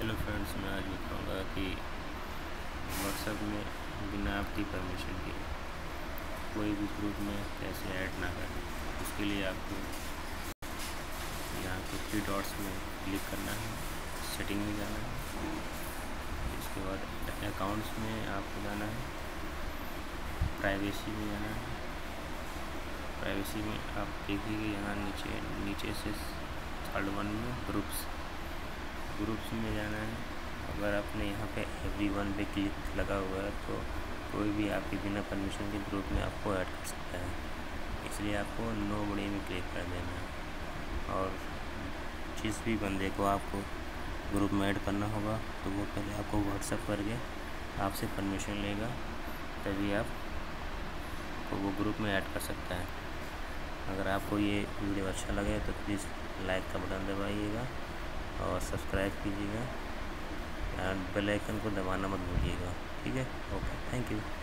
Hello friends, मैं आज बताऊंगा कि व्हाट्सएप में बिना आपकी परमिशन के कोई भी ग्रुप में कैसे ऐड ना करें। उसके लिए आपको यहाँ पे 3 डॉट्स में क्लिक करना है, सेटिंग में जाना है। इसके बाद अकाउंट्स में आपको जाना है, प्राइवेसी में जाना है। प्राइवेसी में आप देखिए यहाँ नीचे से थर्ड वन में ग्रुप्स में जाना है। अगर आपने यहाँ पे एवरीवन पे क्लिक लगा हुआ है तो कोई भी आपके बिना परमिशन के ग्रुप में आपको ऐड कर सकता है, इसलिए आपको नोबडी में क्लिक कर देना है। और जिस भी बंदे को आपको ग्रुप में ऐड करना होगा तो वो पहले आपको व्हाट्सएप करके आपसे परमिशन लेगा, तभी आप वो ग्रुप में ऐड कर सकता है। अगर आपको ये वीडियो अच्छा लगे तो प्लीज़ लाइक का बटन दबाइएगा और सब्सक्राइब कीजिएगा, बेल आइकन को दबाना मत भूलिएगा। ठीक है, ओके, थैंक यू।